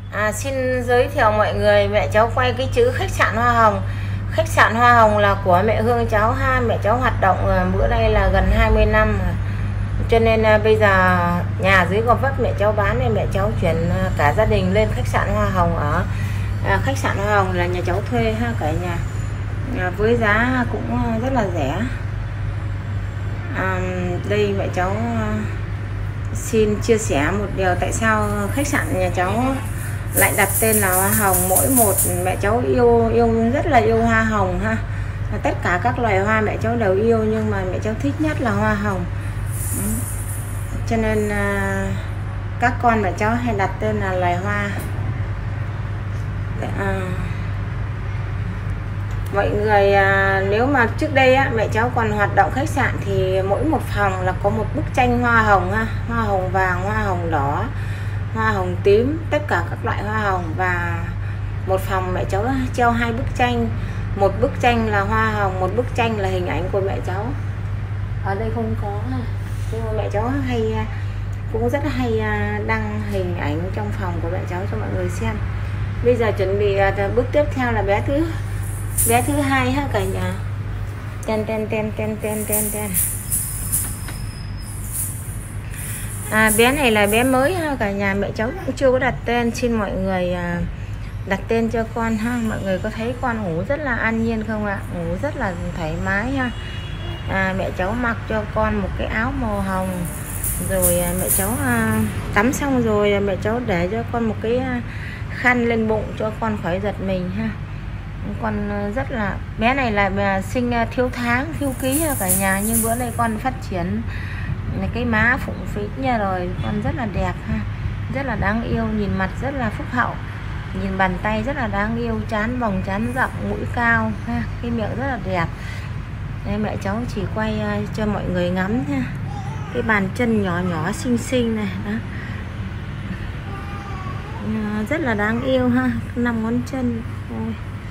Xin giới thiệu mọi người, mẹ cháu quay cái chữ khách sạn Hoa Hồng. Khách sạn Hoa Hồng là của mẹ Hương cháu ha. Mẹ cháu hoạt động bữa đây là gần 20 năm, cho nên bây giờ nhà dưới Gò Vấp mẹ cháu bán nên mẹ cháu chuyển cả gia đình lên khách sạn Hoa Hồng. Ở khách sạn Hoa Hồng là nhà cháu thuê ha cả nhà, với giá cũng rất là rẻ. Đây mẹ cháu xin chia sẻ một điều tại sao khách sạn nhà cháu lại đặt tên là Hoa Hồng. Mỗi một mẹ cháu yêu rất là yêu hoa hồng ha. Tất cả các loài hoa mẹ cháu đều yêu, nhưng mà mẹ cháu thích nhất là hoa hồng. Cho nên các con mẹ cháu hay đặt tên là loài hoa. Mọi người nếu mà trước đây mẹ cháu còn hoạt động khách sạn thì mỗi một phòng là có một bức tranh hoa hồng ha, hoa hồng vàng, hoa hồng đỏ, hoa hồng tím, tất cả các loại hoa hồng. Và một phòng mẹ cháu treo 2 bức tranh, một bức tranh là hoa hồng, một bức tranh là hình ảnh của mẹ cháu. Ở đây không có, nhưng mà mẹ cháu cũng rất hay đăng hình ảnh trong phòng của mẹ cháu cho mọi người xem. Bây giờ chuẩn bị bước tiếp theo là bé thứ hai ha cả nhà. Bé này là bé mới ha cả nhà, mẹ cháu cũng chưa có đặt tên. Xin mọi người đặt tên cho con ha. Mọi người có thấy con ngủ rất là an nhiên không ạ? Ngủ rất là thoải mái ha. Mẹ cháu mặc cho con một cái áo màu hồng, rồi mẹ cháu tắm xong rồi mẹ cháu để cho con một cái khăn lên bụng cho con khỏi giật mình ha. Con rất là, bé này là sinh thiếu tháng thiếu ký ha cả nhà, nhưng bữa nay con phát triển cái má phụng phích nha, rồi con rất là đẹp ha, rất là đáng yêu, nhìn mặt rất là phúc hậu, nhìn bàn tay rất là đáng yêu, trán vòng trán rộng, mũi cao ha, cái miệng rất là đẹp. Đây, mẹ cháu chỉ quay cho mọi người ngắm nha, cái bàn chân nhỏ nhỏ xinh xinh này đó, rất là đáng yêu ha, 5 ngón chân. Ôi.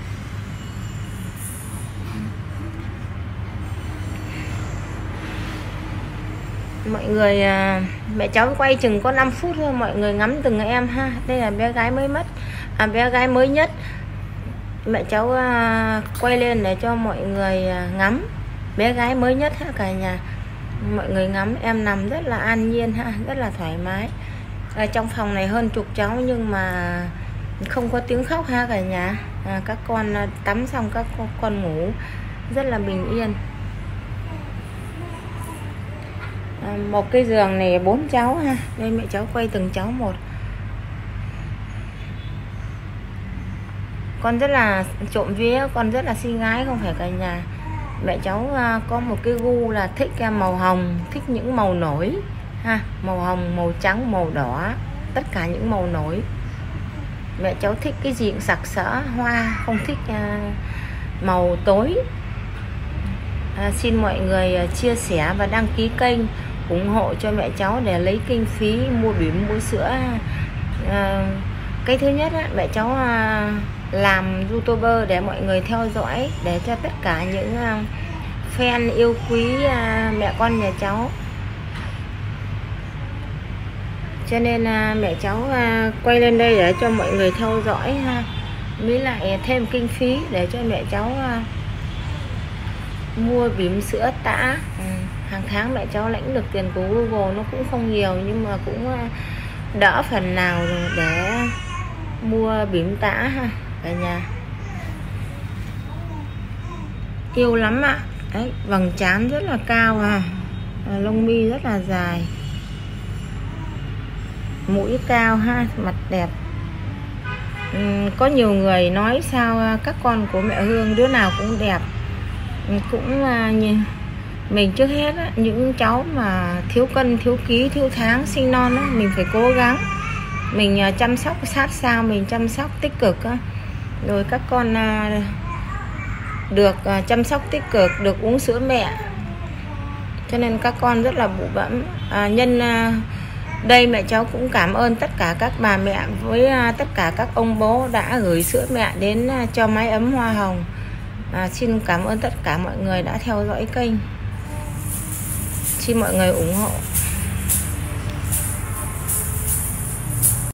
Mọi người mẹ cháu quay chừng có 5 phút thôi, mọi người ngắm từng em ha. Đây là bé gái mới mất, bé gái mới nhất. Mẹ cháu quay lên để cho mọi người ngắm bé gái mới nhất ha cả nhà. Mọi người ngắm em nằm rất là an nhiên ha, rất là thoải mái. Trong phòng này hơn chục cháu nhưng mà không có tiếng khóc ha cả nhà. Các con tắm xong các con ngủ rất là bình yên. Một cái giường này 4 cháu ha. Đây mẹ cháu quay từng cháu một. Con rất là trộm vía, con rất là xinh gái không phải cả nhà. Mẹ cháu có một cái gu là thích màu hồng, thích những màu nổi ha, màu hồng, màu trắng, màu đỏ, tất cả những màu nổi. Mẹ cháu thích cái gì cũng sặc sỡ hoa, không thích màu tối. Xin mọi người chia sẻ và đăng ký kênh ủng hộ cho mẹ cháu để lấy kinh phí mua bỉm mua sữa. Cái thứ nhất mẹ cháu làm YouTuber để mọi người theo dõi, để cho tất cả những fan yêu quý mẹ con nhà cháu. Cho nên mẹ cháu quay lên đây để cho mọi người theo dõi ha, với lại thêm kinh phí để cho mẹ cháu mua bỉm sữa tã. Hàng tháng mẹ cháu lãnh được tiền của Google, nó cũng không nhiều nhưng mà cũng đỡ phần nào rồi để mua bỉm tã ha cả nhà. Yêu lắm ạ. Đấy, vầng trán rất là cao lông mi rất là dài, mũi cao ha, mặt đẹp. Có nhiều người nói sao các con của mẹ Hương đứa nào cũng đẹp. Cũng mình trước hết những cháu mà thiếu cân thiếu ký thiếu tháng sinh non mình phải cố gắng mình chăm sóc sát sao, mình chăm sóc tích cực rồi các con được chăm sóc tích cực, được uống sữa mẹ, cho nên các con rất là bụ bẫm. Nhân đây mẹ cháu cũng cảm ơn tất cả các bà mẹ với tất cả các ông bố đã gửi sữa mẹ đến cho mái ấm Hoa Hồng. Xin cảm ơn tất cả mọi người đã theo dõi kênh. Xin mọi người ủng hộ.